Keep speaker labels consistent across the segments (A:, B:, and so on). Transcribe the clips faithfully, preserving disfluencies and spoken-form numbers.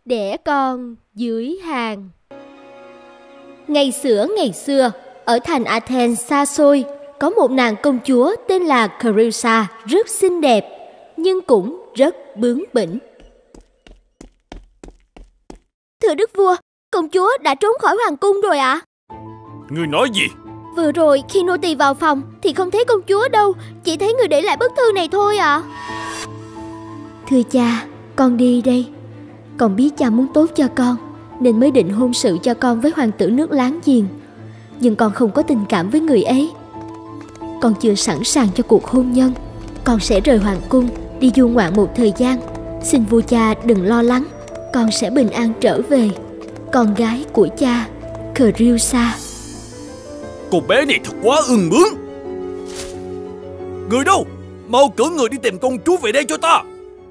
A: đẻ con dưới hang. Ngày xưa ngày xưa, ở thành Athens xa xôi, có một nàng công chúa tên là Creusa, rất xinh đẹp, nhưng cũng rất bướng bỉnh. Thưa đức vua, công chúa đã trốn khỏi hoàng cung rồi ạ. À?
B: Ngươi nói gì?
A: Vừa rồi khi nô tỳ vào phòng thì không thấy công chúa đâu, chỉ thấy người để lại bức thư này thôi ạ. À. Thưa cha, con đi đây. Con biết cha muốn tốt cho con, nên mới định hôn sự cho con với hoàng tử nước láng giềng. Nhưng con không có tình cảm với người ấy. Con chưa sẵn sàng cho cuộc hôn nhân. Con sẽ rời hoàng cung, đi du ngoạn một thời gian. Xin vua cha đừng lo lắng, con sẽ bình an trở về. Con gái của cha, Creusa.
B: Cô bé này thật quá ương bướng. Người đâu? Mau cử người đi tìm công chúa về đây cho ta.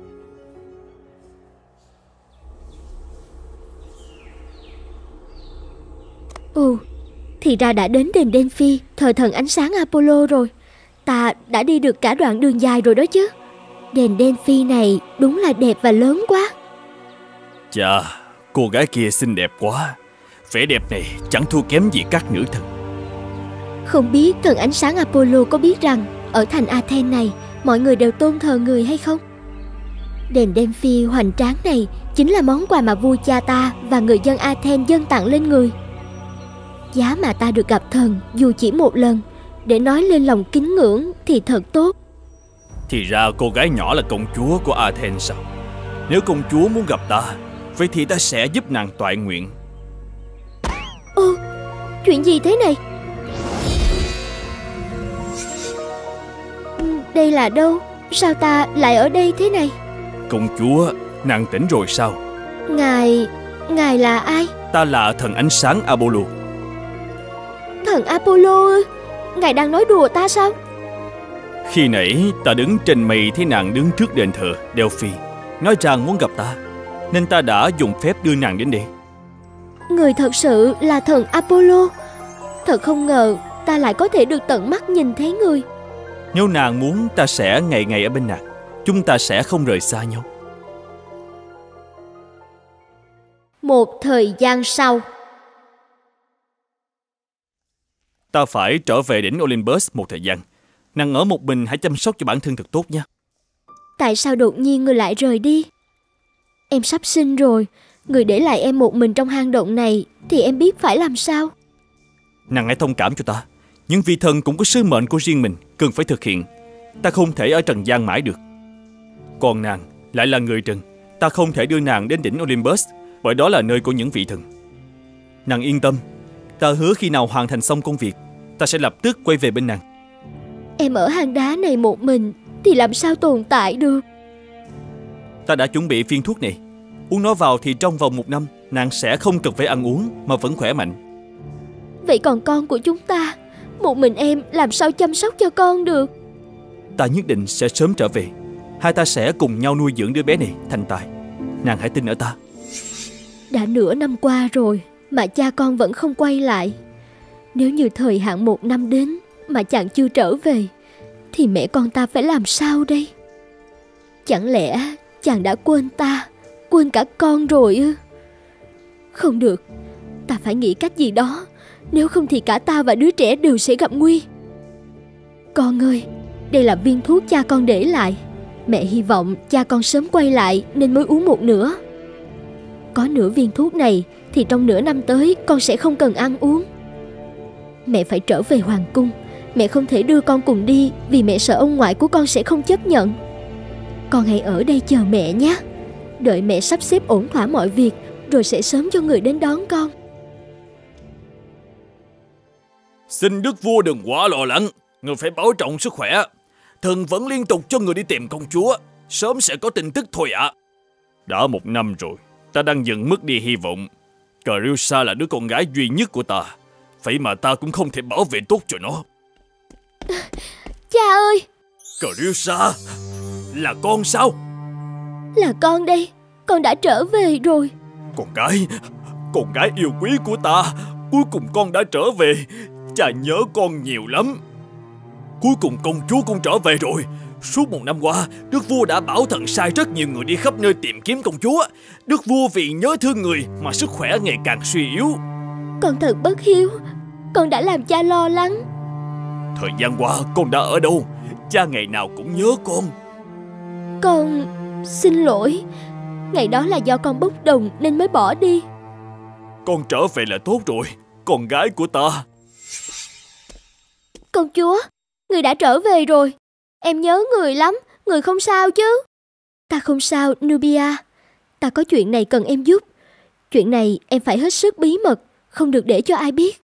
A: Ồ, thì ra đã đến đền Delphi thờ thần ánh sáng Apollo rồi. Ta đã đi được cả đoạn đường dài rồi đó chứ. Đền Delphi này đúng là đẹp và lớn quá.
B: Chà, cô gái kia xinh đẹp quá. Vẻ đẹp này chẳng thua kém gì các nữ thần.
A: Không biết thần ánh sáng Apollo có biết rằng ở thành Athens này mọi người đều tôn thờ người hay không? Đền Delphi hoành tráng này chính là món quà mà vua cha ta và người dân Athens dâng tặng lên người. Giá mà ta được gặp thần dù chỉ một lần, để nói lên lòng kính ngưỡng thì thật tốt.
B: Thì ra cô gái nhỏ là công chúa của Athens sao? Nếu công chúa muốn gặp ta, vậy thì ta sẽ giúp nàng toại nguyện.
A: Ô, chuyện gì thế này? Đây là đâu? Sao ta lại ở đây thế này?
B: Công chúa, nàng tỉnh rồi sao?
A: Ngài... Ngài là ai?
B: Ta là thần ánh sáng Apollo.
A: Thần Apollo ư? Ngài đang nói đùa ta sao?
B: Khi nãy ta đứng trên mây thấy nàng đứng trước đền thờ Delphi, nói rằng muốn gặp ta, nên ta đã dùng phép đưa nàng đến đây.
A: Người thật sự là thần Apollo. Thật không ngờ ta lại có thể được tận mắt nhìn thấy người.
B: Nếu nàng muốn, ta sẽ ngày ngày ở bên nàng. Chúng ta sẽ không rời xa nhau.
A: Một thời gian sau,
B: ta phải trở về đỉnh Olympus một thời gian. Nàng ở một mình, hãy chăm sóc cho bản thân thật tốt nha.
A: Tại sao đột nhiên người lại rời đi? Em sắp sinh rồi, người để lại em một mình trong hang động này thì em biết phải làm sao.
B: Nàng hãy thông cảm cho ta. Những vị thần cũng có sứ mệnh của riêng mình cần phải thực hiện. Ta không thể ở trần gian mãi được. Còn nàng lại là người trần. Ta không thể đưa nàng đến đỉnh Olympus, bởi đó là nơi của những vị thần. Nàng yên tâm, ta hứa khi nào hoàn thành xong công việc, ta sẽ lập tức quay về bên nàng.
A: Em ở hang đá này một mình thì làm sao tồn tại được?
B: Ta đã chuẩn bị viên thuốc này. Uống nó vào thì trong vòng một năm, nàng sẽ không cần phải ăn uống mà vẫn khỏe mạnh.
A: Vậy còn con của chúng ta, một mình em làm sao chăm sóc cho con được?
B: Ta nhất định sẽ sớm trở về. Hai ta sẽ cùng nhau nuôi dưỡng đứa bé này thành tài. Nàng hãy tin ở ta.
A: Đã nửa năm qua rồi mà cha con vẫn không quay lại. Nếu như thời hạn một năm đến mà chàng chưa trở về, thì mẹ con ta phải làm sao đây? Chẳng lẽ chàng đã quên ta, quên cả con rồi ư? Không được, ta phải nghĩ cách gì đó, nếu không thì cả ta và đứa trẻ đều sẽ gặp nguy. Con ơi, đây là viên thuốc cha con để lại. Mẹ hy vọng cha con sớm quay lại nên mới uống một nửa. Có nửa viên thuốc này thì trong nửa năm tới con sẽ không cần ăn uống. Mẹ phải trở về hoàng cung. Mẹ không thể đưa con cùng đi vì mẹ sợ ông ngoại của con sẽ không chấp nhận. Con hãy ở đây chờ mẹ nhé. Đợi mẹ sắp xếp ổn thỏa mọi việc rồi sẽ sớm cho người đến đón con.
B: Xin đức vua đừng quá lo lắng. Người phải bảo trọng sức khỏe. Thần vẫn liên tục cho người đi tìm công chúa. Sớm sẽ có tin tức thôi ạ. À. Đã một năm rồi, ta đang dần mất đi hy vọng. Creusa là đứa con gái duy nhất của ta. Vậy mà ta cũng không thể bảo vệ tốt cho nó.
A: Cha ơi!
B: Creusa! Là con sao?
A: Là con đây. Con đã trở về rồi.
B: Con gái! Con gái yêu quý của ta! Cuối cùng con đã trở về. Cha nhớ con nhiều lắm. Cuối cùng công chúa cũng trở về rồi. Suốt một năm qua, đức vua đã bảo thần sai rất nhiều người đi khắp nơi tìm kiếm công chúa. Đức vua vì nhớ thương người mà sức khỏe ngày càng suy yếu.
A: Con thật bất hiếu, con đã làm cha lo lắng.
B: Thời gian qua con đã ở đâu? Cha ngày nào cũng nhớ con.
A: Con xin lỗi. Ngày đó là do con bốc đồng nên mới bỏ đi.
B: Con trở về là tốt rồi, con gái của ta.
A: Công chúa, người đã trở về rồi. Em nhớ người lắm, người không sao chứ? Ta không sao, Nubia. Ta có chuyện này cần em giúp. Chuyện này em phải hết sức bí mật, không được để cho ai biết.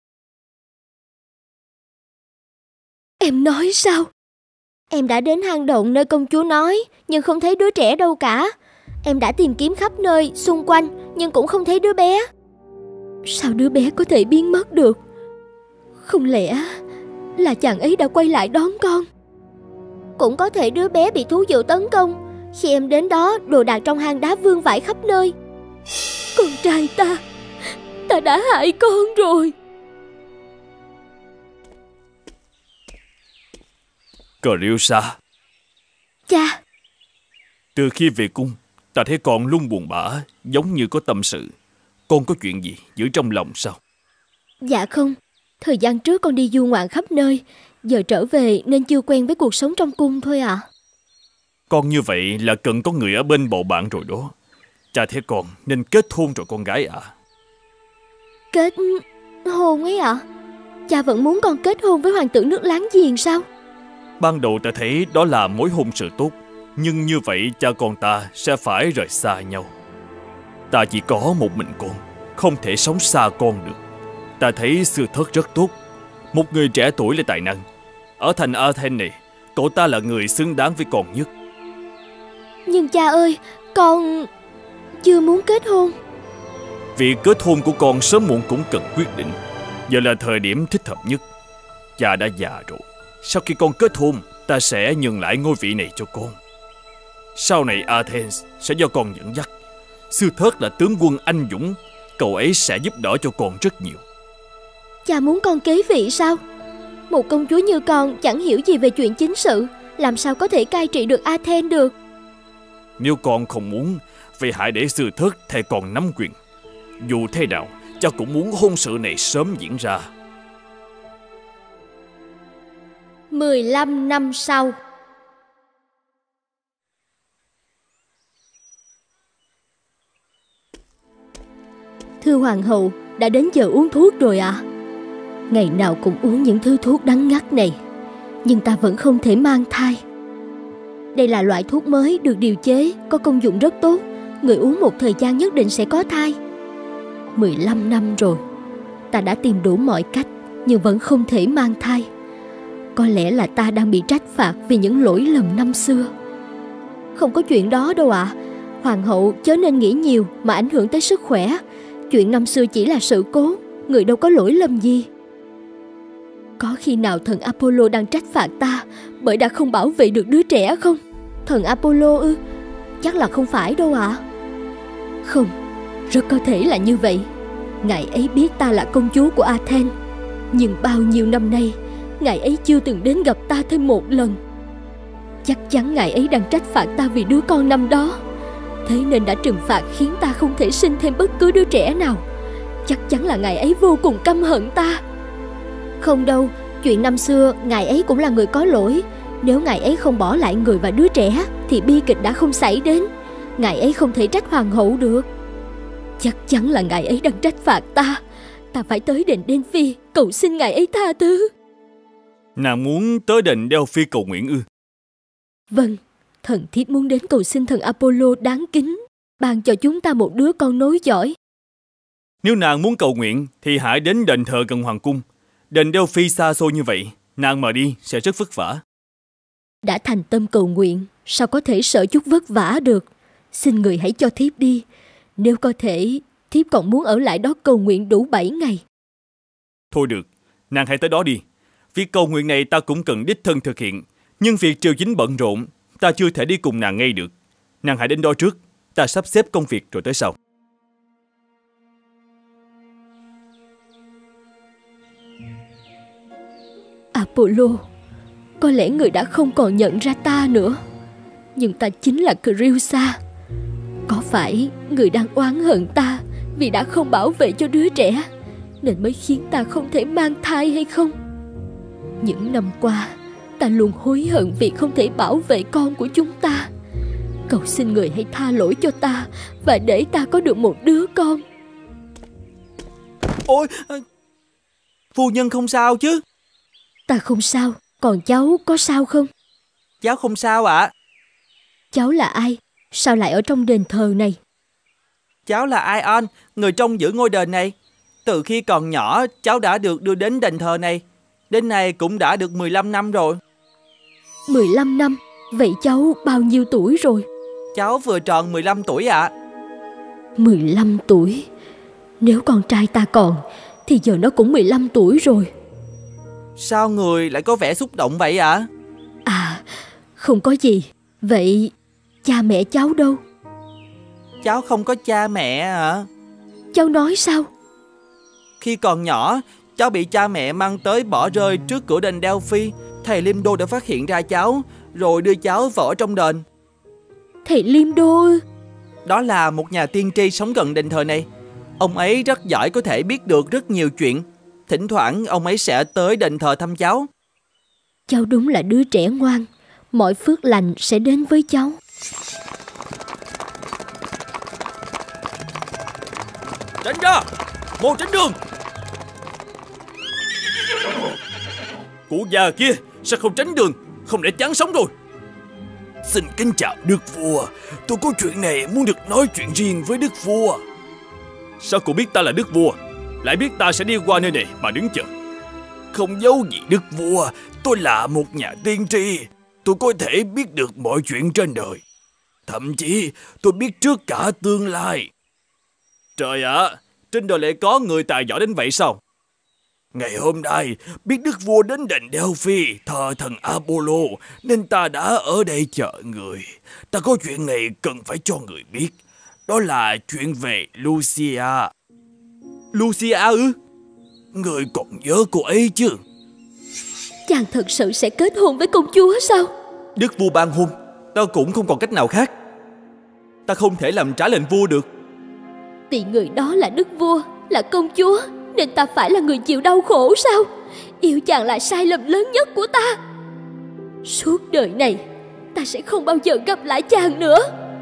A: Em nói sao? Em đã đến hang động nơi công chúa nói, nhưng không thấy đứa trẻ đâu cả. Em đã tìm kiếm khắp nơi, xung quanh, nhưng cũng không thấy đứa bé. Sao đứa bé có thể biến mất được? Không lẽ là chàng ấy đã quay lại đón con? Cũng có thể đứa bé bị thú dữ tấn công. Khi em đến đó, đồ đạc trong hang đá vương vãi khắp nơi. Con trai ta, ta đã hại con rồi.
B: Carilsa.
A: Cha.
B: Từ khi về cung, ta thấy con luôn buồn bã, giống như có tâm sự. Con có chuyện gì giữ trong lòng sao?
A: Dạ không. Thời gian trước con đi du ngoạn khắp nơi, giờ trở về nên chưa quen với cuộc sống trong cung thôi ạ. À.
B: Con như vậy là cần có người ở bên bầu bạn rồi đó. Cha thấy con nên kết hôn rồi con gái ạ. À.
A: Kết hôn ấy ạ? À? Cha vẫn muốn con kết hôn với hoàng tử nước láng giềng sao?
B: Ban đầu ta thấy đó là mối hôn sự tốt, nhưng như vậy cha con ta sẽ phải rời xa nhau. Ta chỉ có một mình con, không thể sống xa con được. Ta thấy Sư Thất rất tốt, một người trẻ tuổi lại tài năng. Ở thành Athens này, cậu ta là người xứng đáng với con nhất.
A: Nhưng cha ơi, con chưa muốn kết hôn.
B: Việc kết hôn của con sớm muộn cũng cần quyết định. Giờ là thời điểm thích hợp nhất. Cha đã già rồi. Sau khi con kết hôn, ta sẽ nhường lại ngôi vị này cho con. Sau này Athens sẽ do con dẫn dắt. Sư Thất là tướng quân anh dũng, cậu ấy sẽ giúp đỡ cho con rất nhiều.
A: Cha muốn con kế vị sao? Một công chúa như con chẳng hiểu gì về chuyện chính sự, làm sao có thể cai trị được Athens được?
B: Nếu con không muốn, vậy hãy để Sư Thất thay con nắm quyền. Dù thế nào, cha cũng muốn hôn sự này sớm diễn ra.
A: mười lăm năm sau. Thưa hoàng hậu, đã đến giờ uống thuốc rồi ạ. À? Ngày nào cũng uống những thứ thuốc đắng ngắt này, nhưng ta vẫn không thể mang thai. Đây là loại thuốc mới được điều chế, có công dụng rất tốt. Người uống một thời gian nhất định sẽ có thai. mười lăm năm rồi, ta đã tìm đủ mọi cách, nhưng vẫn không thể mang thai. Có lẽ là ta đang bị trách phạt vì những lỗi lầm năm xưa. Không có chuyện đó đâu ạ. À. Hoàng hậu chớ nên nghĩ nhiều mà ảnh hưởng tới sức khỏe. Chuyện năm xưa chỉ là sự cố, người đâu có lỗi lầm gì. Có khi nào thần Apollo đang trách phạt ta bởi đã không bảo vệ được đứa trẻ không? Thần Apollo ư? Chắc là không phải đâu ạ. À. Không, rất có thể là như vậy. Ngài ấy biết ta là công chúa của Athens, nhưng bao nhiêu năm nay ngài ấy chưa từng đến gặp ta thêm một lần. Chắc chắn ngài ấy đang trách phạt ta vì đứa con năm đó. Thế nên đã trừng phạt khiến ta không thể sinh thêm bất cứ đứa trẻ nào. Chắc chắn là ngài ấy vô cùng căm hận ta. Không đâu, chuyện năm xưa ngài ấy cũng là người có lỗi. Nếu ngài ấy không bỏ lại người và đứa trẻ thì bi kịch đã không xảy đến. Ngài ấy không thể trách hoàng hậu được. Chắc chắn là ngài ấy đang trách phạt ta. Ta phải tới đền Delphi cầu xin ngài ấy tha thứ.
B: Nàng muốn tới đền Delphi cầu nguyện ư?
A: Vâng, thần thiếp muốn đến cầu xin thần Apollo đáng kính ban cho chúng ta một đứa con nối dõi.
B: Nếu nàng muốn cầu nguyện thì hãy đến đền thờ gần hoàng cung. Đền Delphi xa xôi như vậy, nàng mà đi sẽ rất vất vả.
A: Đã thành tâm cầu nguyện, sao có thể sợ chút vất vả được. Xin người hãy cho thiếp đi. Nếu có thể, thiếp còn muốn ở lại đó cầu nguyện đủ bảy ngày.
B: Thôi được, nàng hãy tới đó đi. Việc cầu nguyện này ta cũng cần đích thân thực hiện, nhưng việc triều chính bận rộn, ta chưa thể đi cùng nàng ngay được. Nàng hãy đến đó trước, ta sắp xếp công việc rồi tới sau.
A: Apollo, Có lẽ người đã không còn nhận ra ta nữa. Nhưng ta chính là Creusa. Có phải người đang oán hận ta vì đã không bảo vệ cho đứa trẻ, nên mới khiến ta không thể mang thai hay không? Những năm qua, ta luôn hối hận vì không thể bảo vệ con của chúng ta. Cầu xin người hãy tha lỗi cho ta và để ta có được một đứa con.
C: Ôi, phu nhân không sao chứ?
A: Ta không sao, còn cháu có sao không?
C: Cháu không sao ạ. À?
A: Cháu là ai? Sao lại ở trong đền thờ này?
C: Cháu là Ion, người trông giữ ngôi đền này. Từ khi còn nhỏ, cháu đã được đưa đến đền thờ này. Đến nay cũng đã được mười lăm năm rồi.
A: mười lăm năm? Vậy cháu bao nhiêu tuổi rồi?
C: Cháu vừa tròn mười lăm tuổi ạ. À.
A: mười lăm tuổi? Nếu con trai ta còn, thì giờ nó cũng mười lăm tuổi rồi.
C: Sao người lại có vẻ xúc động vậy ạ? À?
A: à, không có gì. Vậy cha mẹ cháu đâu?
C: Cháu không có cha mẹ hả? À?
A: Cháu nói sao?
C: Khi còn nhỏ, cháu bị cha mẹ mang tới bỏ rơi trước cửa đền Delphi. Thầy Liêm Đô đã phát hiện ra cháu, rồi đưa cháu vào ở trong đền.
A: Thầy Liêm Đô ư?
C: Đó là một nhà tiên tri sống gần đền thờ này. Ông ấy rất giỏi, có thể biết được rất nhiều chuyện. Thỉnh thoảng ông ấy sẽ tới đền thờ thăm cháu.
A: Cháu đúng là đứa trẻ ngoan. Mọi phước lành sẽ đến với cháu.
B: Tránh ra! Mau tránh đường! Cụ già kia sao không tránh đường? Không để chán sống rồi.
D: Xin kính chào đức vua. Tôi có chuyện này muốn được nói chuyện riêng với đức vua.
B: Sao cụ biết ta là đức vua, lại biết ta sẽ đi qua nơi này mà đứng chờ?
D: Không giấu gì đức vua, tôi là một nhà tiên tri. Tôi có thể biết được mọi chuyện trên đời. Thậm chí tôi biết trước cả tương lai.
B: Trời ạ, à, trên đời lại có người tài giỏi đến vậy sao?
D: Ngày hôm nay, biết đức vua đến đền Delphi thờ thần Apollo, nên ta đã ở đây chờ người. Ta có chuyện này cần phải cho người biết. Đó là chuyện về Lucia.
B: Lucia ư?
D: Người còn nhớ cô ấy chứ?
A: Chàng thật sự sẽ kết hôn với công chúa sao?
B: Đức vua ban hôn, ta cũng không còn cách nào khác. Ta không thể làm trái lệnh vua được.
A: Vì người đó là đức vua, là công chúa, nên ta phải là người chịu đau khổ sao? Yêu chàng là sai lầm lớn nhất của ta. Suốt đời này, ta sẽ không bao giờ gặp lại chàng nữa.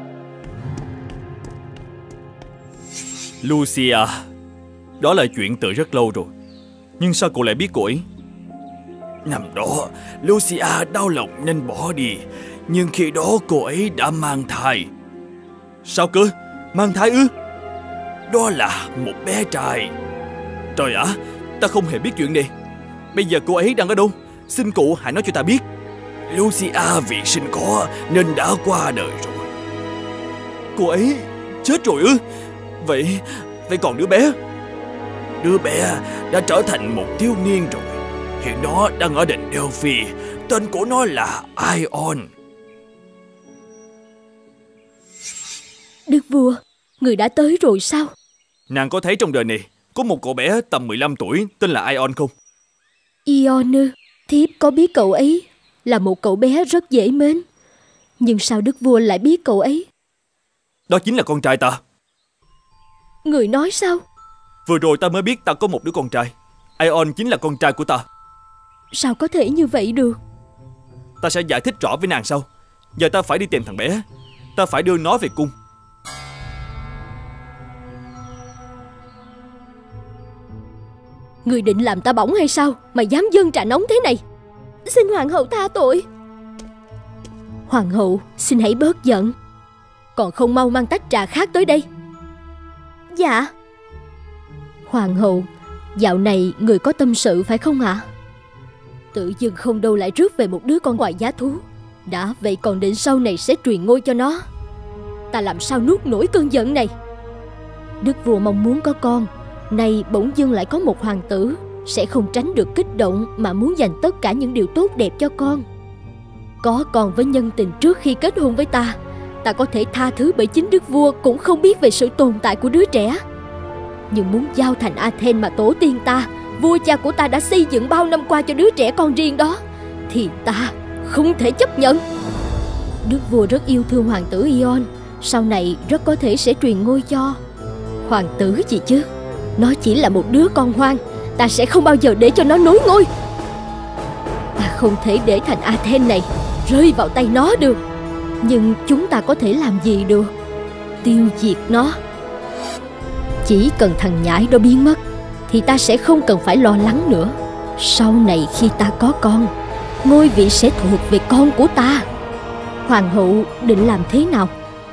B: Lucia, đó là chuyện từ rất lâu rồi. Nhưng sao cậu lại biết cô ấy?
D: Năm đó, Lucia đau lòng nên bỏ đi. Nhưng khi đó cô ấy đã mang thai.
B: Sao cơ? Mang thai ư?
D: Đó là một bé trai.
B: Trời ạ, à, ta không hề biết chuyện này. Bây giờ cô ấy đang ở đâu? Xin cụ hãy nói cho ta biết.
D: Lucia vì sinh khó nên đã qua đời rồi.
B: Cô ấy chết rồi ư? Vậy, vậy còn đứa bé?
D: Đứa bé đã trở thành một thiếu niên rồi. Hiện nó đang ở đền Delphi. Tên của nó là Ion.
A: Đức vua, người đã tới rồi sao?
B: Nàng có thấy trong đời này có một cậu bé tầm mười lăm tuổi tên là Ion không?
A: Ion ư? Thiếp có biết cậu ấy. Là một cậu bé rất dễ mến. Nhưng sao đức vua lại biết cậu ấy?
B: Đó chính là con trai ta.
A: Người nói sao?
B: Vừa rồi ta mới biết ta có một đứa con trai. Ion chính là con trai của ta.
A: Sao có thể như vậy được?
B: Ta sẽ giải thích rõ với nàng sau. Giờ ta phải đi tìm thằng bé. Ta phải đưa nó về cung.
A: Người định làm ta bỏng hay sao mà dám dâng trà nóng thế này? Xin hoàng hậu tha tội. Hoàng hậu, xin hãy bớt giận. Còn không mau mang tách trà khác tới đây. Dạ. Hoàng hậu, dạo này người có tâm sự phải không ạ? À? Tự dưng không đâu lại rước về một đứa con ngoài giá thú. Đã vậy còn định sau này sẽ truyền ngôi cho nó. Ta làm sao nuốt nổi cơn giận này. Đức vua mong muốn có con, nay bỗng dưng lại có một hoàng tử, sẽ không tránh được kích động mà muốn dành tất cả những điều tốt đẹp cho con. Có con với nhân tình trước khi kết hôn với ta, ta có thể tha thứ bởi chính đức vua cũng không biết về sự tồn tại của đứa trẻ. Nhưng muốn giao thành Athens mà tổ tiên ta, vua cha của ta đã xây dựng bao năm qua cho đứa trẻ con riêng đó, thì ta không thể chấp nhận. Đức vua rất yêu thương hoàng tử Ion, sau này rất có thể sẽ truyền ngôi cho. Hoàng tử gì chứ, nó chỉ là một đứa con hoang, ta sẽ không bao giờ để cho nó nối ngôi. Ta không thể để thành Athens này rơi vào tay nó được. Nhưng chúng ta có thể làm gì được? Tiêu diệt nó. Chỉ cần thằng nhãi đó biến mất thì ta sẽ không cần phải lo lắng nữa. Sau này khi ta có con, ngôi vị sẽ thuộc về con của ta. Hoàng hậu định làm thế nào?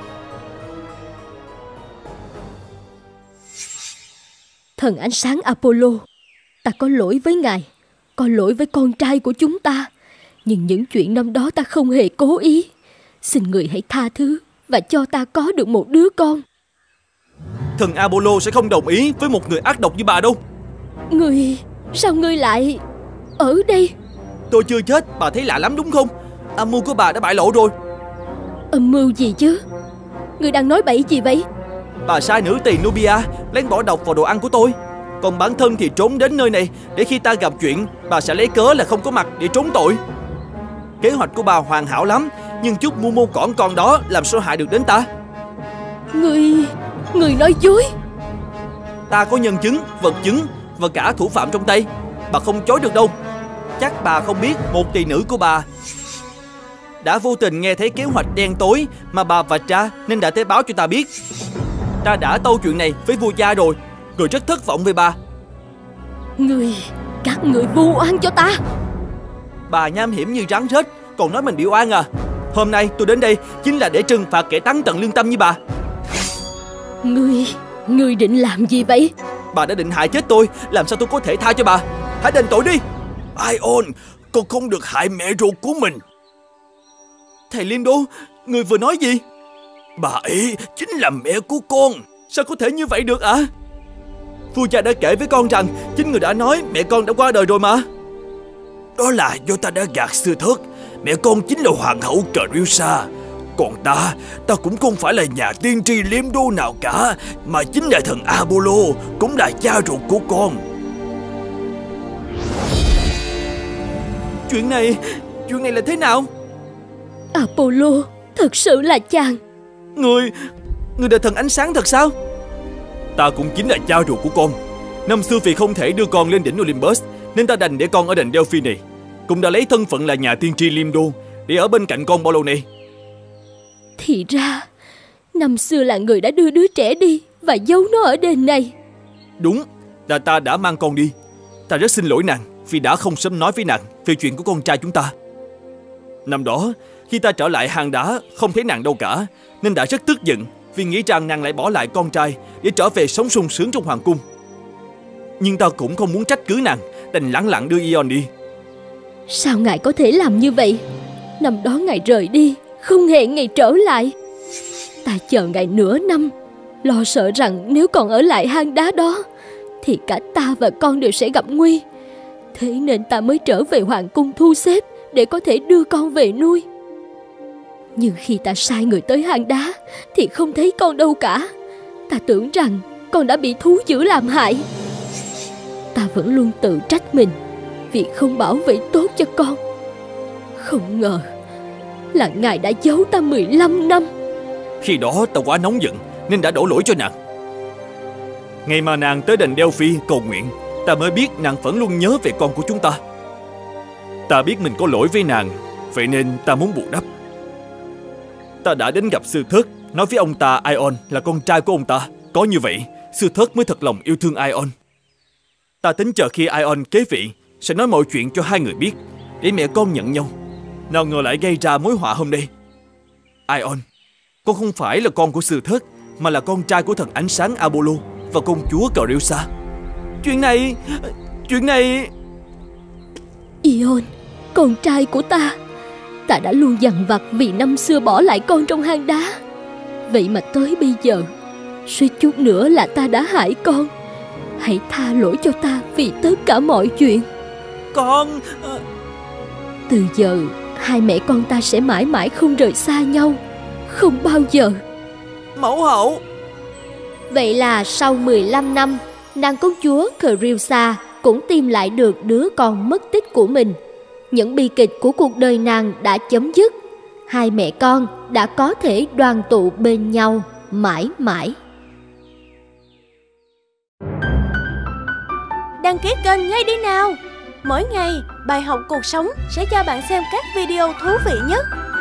A: Thần ánh sáng Apollo, ta có lỗi với ngài, có lỗi với con trai của chúng ta. Nhưng những chuyện năm đó ta không hề cố ý. Xin người hãy tha thứ và cho ta có được một đứa con.
B: Thần Apollo sẽ không đồng ý với một người ác độc như bà đâu.
A: Ngươi, sao ngươi lại ở đây?
C: Tôi chưa chết, bà thấy lạ lắm đúng không? Âm mưu của bà đã bại lộ rồi.
A: Âm mưu gì chứ? Ngươi đang nói bậy gì vậy?
C: Bà sai nữ tỳ Nubia lén bỏ độc vào đồ ăn của tôi. Còn bản thân thì trốn đến nơi này để khi ta gặp chuyện, bà sẽ lấy cớ là không có mặt để trốn tội. Kế hoạch của bà hoàn hảo lắm, nhưng chút mưu mô cỏn con đó làm sao hại được đến ta?
A: Ngươi, ngươi nói dối.
C: Ta có nhân chứng, vật chứng và cả thủ phạm trong tay. Bà không chối được đâu. Chắc bà không biết một tỳ nữ của bà đã vô tình nghe thấy kế hoạch đen tối mà bà vạch ra nên đã tới báo cho ta biết. Ta đã tâu chuyện này với vua cha rồi. Người rất thất vọng về bà.
A: Ngươi, các người vu oan cho ta.
C: Bà nham hiểm như rắn rết, còn nói mình bị oan à? Hôm nay tôi đến đây chính là để trừng phạt kẻ tắn tận lương tâm như bà.
A: Ngươi, ngươi định làm gì vậy?
C: Bà đã định hại chết tôi, làm sao tôi có thể tha cho bà? Hãy đền tội đi.
D: Ion, con không được hại mẹ ruột của mình.
C: Thầy Liêm Đô, người vừa nói gì?
D: Bà ấy chính là mẹ của con.
C: Sao có thể như vậy được ạ? À? Vua cha đã kể với con rằng chính người đã nói mẹ con đã qua đời rồi mà.
D: Đó là do ta đã gạt sư thất. Mẹ con chính là hoàng hậu Creusa. Còn ta, ta cũng không phải là nhà tiên tri Liêm Đô nào cả, mà chính là thần Apollo, cũng là cha ruột của con.
C: Chuyện này, chuyện này là thế nào?
A: Apollo, thật sự là chàng.
C: Người, người là thần ánh sáng thật sao?
B: Ta cũng chính là cha ruột của con. Năm xưa vì không thể đưa con lên đỉnh Olympus nên ta đành để con ở đền Delphi này. Cũng đã lấy thân phận là nhà tiên tri Liêm Đô để ở bên cạnh con bao lâu nay.
A: Thì ra năm xưa là người đã đưa đứa trẻ đi và giấu nó ở đền này.
B: Đúng, là ta đã mang con đi. Ta rất xin lỗi nàng vì đã không sớm nói với nàng về chuyện của con trai chúng ta. Năm đó khi ta trở lại hang đá không thấy nàng đâu cả, nên đã rất tức giận vì nghĩ rằng nàng lại bỏ lại con trai để trở về sống sung sướng trong hoàng cung. Nhưng ta cũng không muốn trách cứ nàng, đành lẳng lặng đưa Ion đi.
A: Sao ngài có thể làm như vậy? Năm đó ngài rời đi, không hẹn ngày trở lại. Ta chờ ngài nửa năm, lo sợ rằng nếu còn ở lại hang đá đó thì cả ta và con đều sẽ gặp nguy. Thế nên ta mới trở về hoàng cung thu xếp để có thể đưa con về nuôi. Nhưng khi ta sai người tới hang đá thì không thấy con đâu cả. Ta tưởng rằng con đã bị thú dữ làm hại. Ta vẫn luôn tự trách mình vì không bảo vệ tốt cho con. Không ngờ là ngài đã giấu ta mười lăm năm.
B: Khi đó ta quá nóng giận nên đã đổ lỗi cho nàng. Ngày mà nàng tới đền Delphi cầu nguyện, ta mới biết nàng vẫn luôn nhớ về con của chúng ta. Ta biết mình có lỗi với nàng, vậy nên ta muốn bù đắp. Ta đã đến gặp sư thất, nói với ông ta Ion là con trai của ông ta. Có như vậy, sư thất mới thật lòng yêu thương Ion. Ta tính chờ khi Ion kế vị sẽ nói mọi chuyện cho hai người biết, để mẹ con nhận nhau. Nào ngờ lại gây ra mối họa hôm nay. Ion, con không phải là con của sư thất, mà là con trai của thần ánh sáng Apollo và công chúa Creusa.
C: Chuyện này, chuyện này...
A: Ion, con trai của ta. Ta đã luôn dằn vặt vì năm xưa bỏ lại con trong hang đá. Vậy mà tới bây giờ suýt chút nữa là ta đã hại con. Hãy tha lỗi cho ta vì tất cả mọi chuyện.
C: Con...
A: Từ giờ hai mẹ con ta sẽ mãi mãi không rời xa nhau, không bao giờ.
C: Mẫu hậu.
A: Vậy là sau mười lăm năm, nàng công chúa Creusa cũng tìm lại được đứa con mất tích của mình. những bi kịch của cuộc đời nàng đã chấm dứt. Hai mẹ con đã có thể đoàn tụ bên nhau mãi mãi.
E: Đăng ký kênh ngay đi nào! Mỗi ngày, bài học cuộc sống sẽ cho bạn xem các video thú vị nhất.